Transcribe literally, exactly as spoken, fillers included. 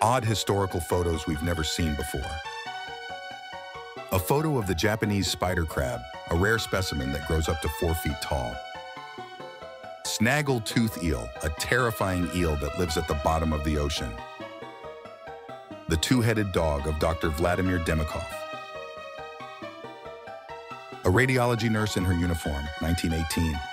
Odd historical photos we've never seen before. A photo of the Japanese spider crab, a rare specimen that grows up to four feet tall. Snaggle-tooth eel, a terrifying eel that lives at the bottom of the ocean. The two-headed dog of Doctor Vladimir Demikhov. A radiology nurse in her uniform, nineteen eighteen.